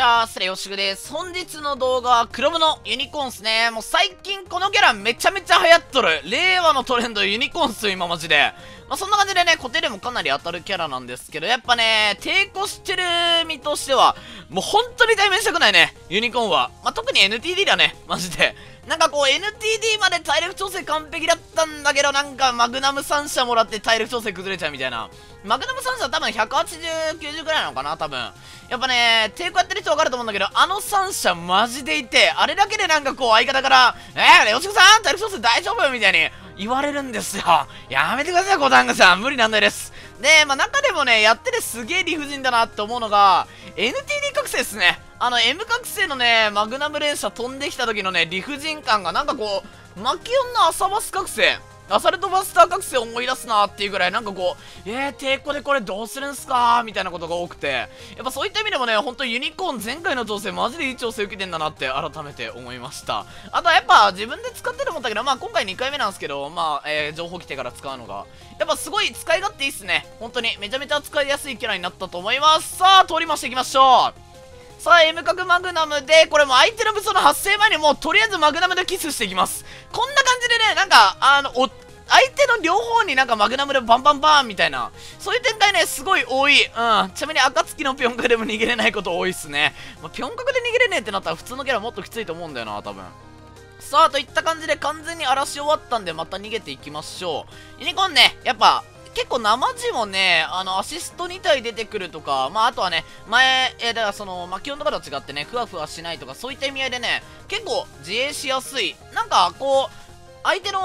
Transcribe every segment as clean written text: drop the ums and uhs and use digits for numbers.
ゃーす、よしぐです。本日の動画は黒部のユニコーンっすね。もう最近このキャラめちゃめちゃ流行っとる。令和のトレンドユニコーンっすよ、今マジで。そんな感じでね、固定でもかなり当たるキャラなんですけど、やっぱね、抵抗してる身としては、もう本当に対面したくないね、ユニコーンは。特に NTD だね、マジで。なんかこう NTD まで体力調整完璧だったんだけど、なんかマグナム3射もらって体力調整崩れちゃうみたいな。マグナム3射多分180、90くらいなのかな、多分。やっぱね、抵抗やってる人分かると思うんだけど、あの3射マジでいて、あれだけでなんかこう相方から、レオシコさん体力調整大丈夫みたいに言われるんですよ。やめてください、コタングさん。無理なんないです。で、中でもね、やっててすげえ理不尽だなって思うのが、NTD 覚醒ですね。M 覚醒のね、マグナム連射飛んできた時のね、理不尽感がなんかこう、マキオンのアサバス覚醒、アサルトバスター覚醒を思い出すなっていうぐらい、なんかこう、抵抗でこれどうするんすかみたいなことが多くて、やっぱそういった意味でもね、ほんとユニコーン前回の調整マジでいい調整受けてんだなって改めて思いました。あとはやっぱ自分で使ってると思ったけど、今回2回目なんですけど、情報来てから使うのが、やっぱすごい使い勝手いいっすね。本当にめちゃめちゃ使いやすいキャラになったと思います。さあ、通りましていきましょう。さあ、M 角マグナムで、これも相手の武装の発生前にもうとりあえずマグナムでキスしていきます。こんな感じでね、なんか、相手の両方になんかマグナムでバンバンバーンみたいな、そういう展開ね、すごい多い。ちなみに暁のピョン角でも逃げれないこと多いっすね。ピョン角で逃げれねえってなったら普通のキャラもっときついと思うんだよな、多分。さあ、といった感じで完全に荒らし終わったんで、また逃げていきましょう。ユニコーンね、やっぱ、結構生地もね、アシスト2体出てくるとか、あとはね、だからその、マキオンとかと違ってね、ふわふわしないとか、そういった意味合いでね、結構自衛しやすい。なんか、こう、相手が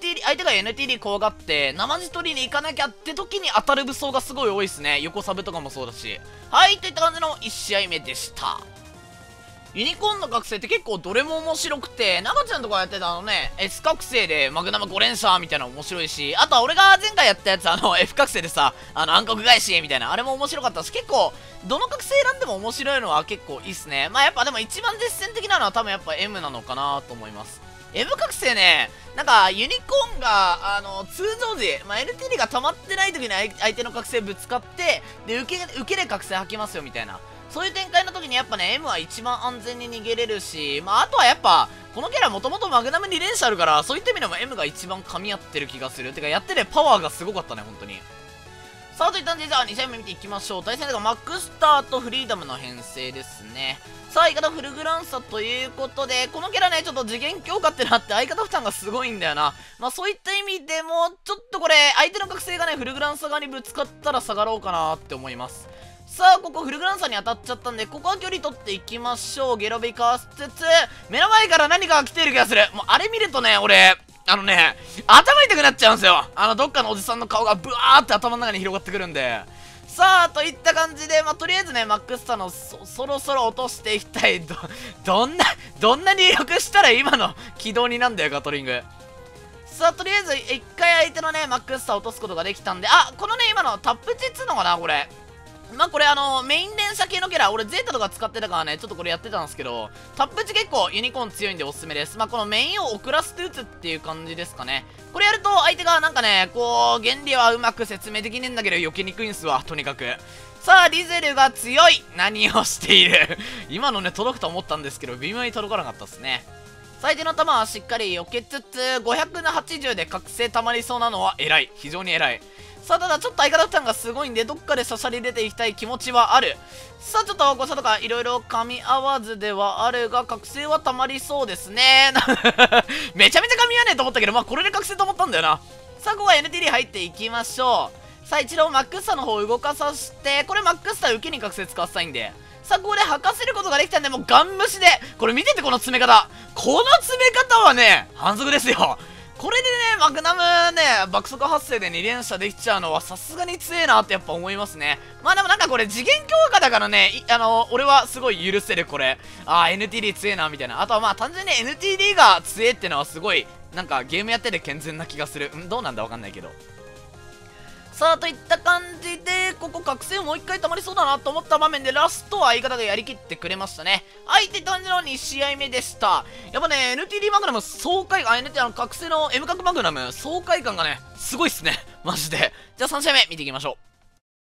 NTD 怖がって、生地取りに行かなきゃって時に当たる武装がすごい多いですね。横サブとかもそうだし。はい、といった感じの1試合目でした。ユニコーンの覚醒って結構どれも面白くて、長ちゃんとかやってたS 覚醒でマグナム5連射みたいなの面白いし、あとは俺が前回やったやつF 覚醒でさ、暗黒返しみたいな、あれも面白かったし、結構、どの覚醒選んでも面白いのは結構いいっすね。やっぱでも一番実践的なのは多分やっぱ M なのかなと思います。M 覚醒ね、なんか、ユニコーンが、通常時、LTD が溜まってない時に相手の覚醒ぶつかって、で、受けで覚醒吐きますよみたいな。そういう展開の時にやっぱね、M は一番安全に逃げれるし、あとはやっぱ、このキャラもともとマグナム2連射あるから、そういった意味でも M が一番噛み合ってる気がする。てか、やっててパワーがすごかったね、本当に。さあ、といった感じで、じゃあ2試合目見ていきましょう。対戦がマックスターとフリーダムの編成ですね。さあ、相方フルグランサということで、このキャラね、ちょっと次元強化ってなって相方負担がすごいんだよな。そういった意味でも、ちょっとこれ、相手の覚醒がね、フルグランサ側にぶつかったら下がろうかなって思います。さあ、ここフルグランサに当たっちゃったんで、ここは距離取っていきましょう。ゲロビかわしつつ、目の前から何かが来ている気がする。もう、あれ見るとね、俺、頭痛くなっちゃうんですよ。どっかのおじさんの顔がブワーって頭の中に広がってくるんで。さあ、といった感じで、とりあえずね、マックスタのそろそろ落としていきたい。どんな入力したら今の軌道になんだよ、ガトリング。さあ、とりあえず、一回相手のね、マックスタ落とすことができたんで、このね、今のタップ値っつうのかな、これ。これメイン連射系のキャラ、俺ゼータとか使ってたからね、ちょっとこれやってたんですけど、タップ値結構ユニコーン強いんでおすすめです。このメインを遅らせて打つっていう感じですかね。これやると相手がなんかね、こう、原理はうまく説明できねえんだけど避けにくいんすわ、とにかく。さあ、リゼルが強い。何をしている今のね、届くと思ったんですけど、微妙に届かなかったっすね。相手の弾はしっかり避けつつ、580で覚醒溜まりそうなのは偉い。非常に偉い。さあ、ただちょっと相方負担がすごいんで、どっかで刺さり出ていきたい気持ちはある。さあ、ちょっと誤差とかいろいろ噛み合わずではあるが、覚醒は溜まりそうですね。めちゃめちゃ噛み合わねえと思ったけど、これで覚醒と思ったんだよな。さあ、ここは NTD 入っていきましょう。さあ、一度マックスタの方を動かさせて、これマックスタ受けに覚醒使わせたいんで。さあ、ここで吐かせることができたんで、もうガン無視で、これ見ててこの詰め方。この詰め方はね、反則ですよ。これでね、マグナムね、爆速発生で2連射できちゃうのはさすがに強えなってやっぱ思いますね。でもなんかこれ次元強化だからね、俺はすごい許せるこれ。NTD 強えなみたいな。あとは単純に NTD が強えってのはすごい、なんかゲームやってて健全な気がする。どうなんだわかんないけど。さあ、といった感じで、ここ覚醒もう一回溜まりそうだなと思った場面で、ラストは相方がやりきってくれましたね。はいって感じの2試合目でした。やっぱね、NTD マグナム爽快感、覚醒の M 角マグナム爽快感がね、すごいっすね。マジで。じゃあ3試合目見ていきましょう。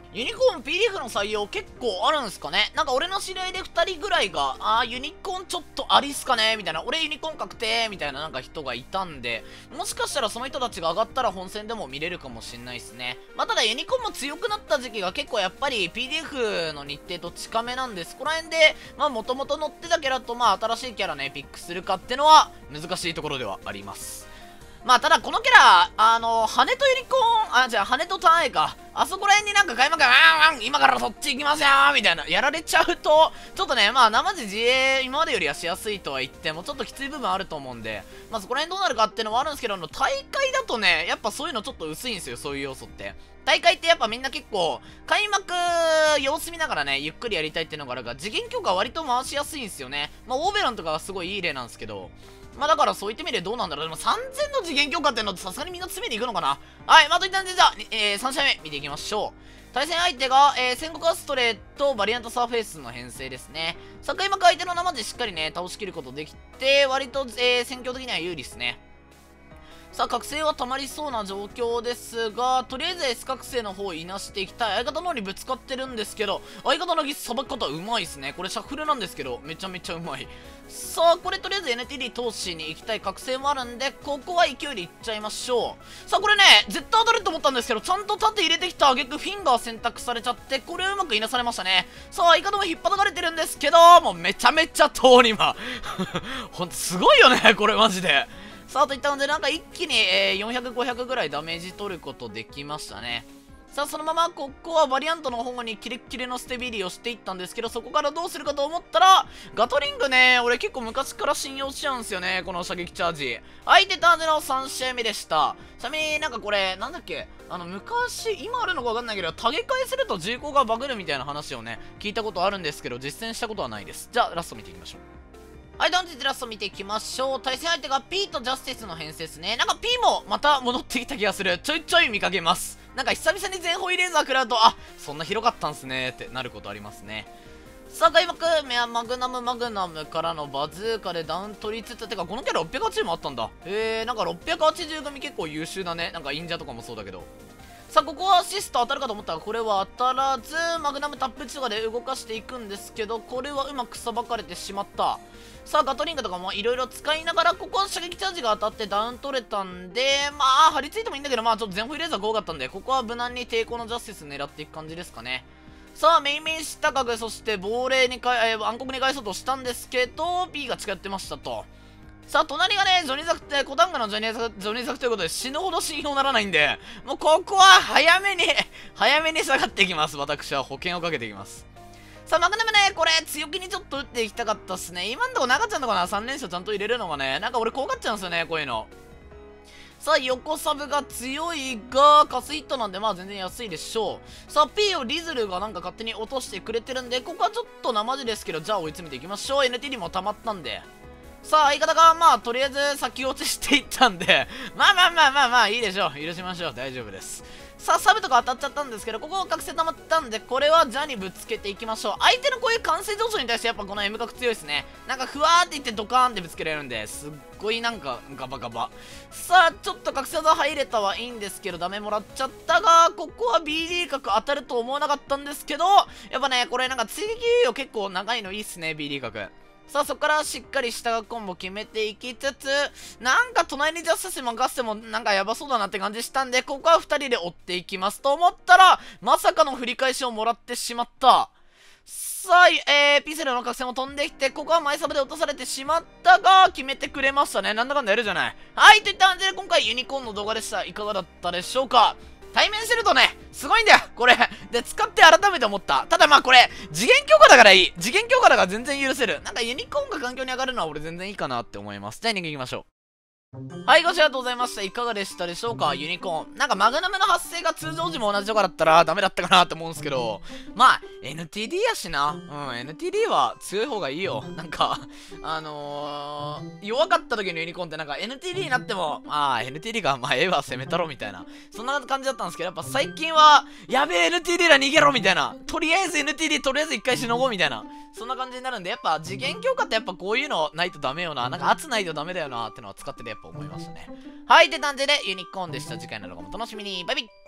ユニコーン P リーフの採用結構あるんすかね。なんか俺の知り合いで2人ぐらいが、ユニコーンちょっとありっすかねみたいな、俺ユニコーン確定みたいななんか人がいたんで、もしかしたらその人たちが上がったら本戦でも見れるかもしんないっすね。まあただユニコーンも強くなった時期が結構やっぱり PDF の日程と近めなんで、そこら辺で、まあもともと乗ってたキャラとまあ新しいキャラね、ピックするかってのは難しいところではあります。まあ、ただこのキャラ、羽とユニコーン、羽とターン A か。あそこら辺になんか開幕が、今からそっち行きますよーみたいな、やられちゃうと、ちょっとね、まあ、生地自衛、今までよりはしやすいとは言っても、ちょっときつい部分あると思うんで、まあ、そこら辺どうなるかっていうのはあるんですけど、大会だとね、やっぱそういうのちょっと薄いんですよ、そういう要素って。大会ってやっぱみんな結構、開幕、様子見ながらね、ゆっくりやりたいっていうのがあるから、次元強化割と回しやすいんですよね。まあ、オーベロンとかがすごいいい例なんですけど、まあだからそういった意味でどうなんだろう。でも3000の次元強化っていうのさすがにみんな詰めに行くのかな。はい、まあといったんでじゃあ、3試合目見ていきましょう。対戦相手が、戦国アストレート、バリアントサーフェイスの編成ですね。境幕相手の生でしっかりね、倒しきることできて、割と、戦況的には有利ですね。さあ、覚醒は溜まりそうな状況ですが、とりあえず S 覚醒の方をいなしていきたい。相方の方にぶつかってるんですけど、相方のさばき方うまいですね。これシャッフルなんですけど、めちゃめちゃうまい。さあ、これとりあえず NTD 投資に行きたい覚醒もあるんで、ここは勢いでいっちゃいましょう。さあ、これね、絶対当たると思ったんですけど、ちゃんと縦入れてきた挙句フィンガー選択されちゃって、これうまくいなされましたね。さあ、相方も引っ張たかれてるんですけど、もうめちゃめちゃ通り魔。ほんとすごいよね、これマジで。さあ、といったので、なんか一気に、400、500ぐらいダメージ取ることできましたね。さあ、そのまま、ここはバリアントの方にキレッキレのステビリをしていったんですけど、そこからどうするかと思ったら、ガトリングね、俺結構昔から信用しちゃうんですよね、この射撃チャージ。相手ターンでの3試合目でした。ちなみになんかこれ、なんだっけ、昔、今あるのかわかんないけど、タゲ替えすると銃口がバグるみたいな話をね、聞いたことあるんですけど、実践したことはないです。じゃあ、ラスト見ていきましょう。はい、本日ラスト見ていきましょう。対戦相手が P とジャスティスの編成ですね。なんか P もまた戻ってきた気がする。ちょいちょい見かけます。なんか久々に全方位レーザー食らうと、あ、そんな広かったんすねってなることありますね。さあ、開幕、マグナムからのバズーカでダウン取りつつ、てかこのキャラ680もあったんだ。なんか680組結構優秀だね。なんか忍者とかもそうだけど。さあ、ここはアシスト当たるかと思ったら、これは当たらず、マグナムタップ値とかで動かしていくんですけど、これはうまくさばかれてしまった。さあ、ガトリングとかもいろいろ使いながら、ここは射撃チャージが当たってダウン取れたんで、まあ、張り付いてもいいんだけど、まあ、ちょっと全方位レーザーが多かったんで、ここは無難に抵抗のジャスティス狙っていく感じですかね。さあ、メイン下角、そして亡霊に暗黒に返そうとしたんですけど、P が近寄ってましたと。さあ、隣がね、ジョニーザクって、コタンガのジョニーザクということで死ぬほど信用ならないんで、もうここは早めに下がっていきます。私は保険をかけていきます。さあ、マグナムね、これ強気にちょっと打っていきたかったっすね。今んとこ中ちゃんとかな、3連勝ちゃんと入れるのがね、なんか俺怖がっちゃうんですよね、こういうの。さあ、横サブが強いが、カスヒットなんで、まあ全然安いでしょう。さあ、P をリズルがなんか勝手に落としてくれてるんで、ここはちょっと生地ですけど、じゃあ追い詰めていきましょう。NTD も溜まったんで。さあ、相方が、まあ、とりあえず先落ちしていったんで、まあ、いいでしょう。許しましょう。大丈夫です。さあ、サブとか当たっちゃったんですけど、ここ覚醒溜まったんで、これはジャにぶつけていきましょう。相手のこういう完成上昇に対してやっぱこの M 角強いですね。なんかふわーっていってドカーンってぶつけられるんで、すっごいなんかガバガバ。さあ、ちょっと覚醒技入れたはいいんですけど、ダメもらっちゃったが、ここは BD 角当たると思わなかったんですけど、やっぱね、これなんか追撃猶予結構長いのいいっすね、BD 角。さあ、そこからしっかり下がコンボ決めていきつつ、なんか隣にジャスティス任せてもなんかやばそうだなって感じしたんで、ここは2人で追っていきますと思ったら、まさかの振り返しをもらってしまった。さあ、ピセルの覚醒も飛んできて、ここは前サブで落とされてしまったが、決めてくれましたね。なんだかんだやるじゃない。はい、といった感じで今回ユニコーンの動画でした。いかがだったでしょうか。対面するとね、すごいんだよ、これ。で、使って改めて思った。ただまあこれ、次元強化だからいい。次元強化だから全然許せる。なんかユニコーンが環境に上がるのは俺全然いいかなって思います。じゃあ、2行きましょう。はい、ご視聴ありがとうございました。いかがでしたでしょうか、ユニコーン。なんかマグナムの発生が通常時も同じとかだったらダメだったかなって思うんですけど、まあ、NTD やしな。NTD は強い方がいいよ。なんか、弱かった時のユニコーンってなんか NTD になっても、NTD が、まあ、は攻めたろみたいな。そんな感じだったんですけど、やっぱ最近は、やべえ NTD ら逃げろみたいな。とりあえず NTD とりあえず一回しのごうみたいな。そんな感じになるんで、やっぱ次元強化ってやっぱこういうのないとダメよな。なんか圧ないとダメだよなってのは使っててやっぱ思いましたね。はい、って感じでユニコーンでした。次回の動画もお楽しみに。バイビー。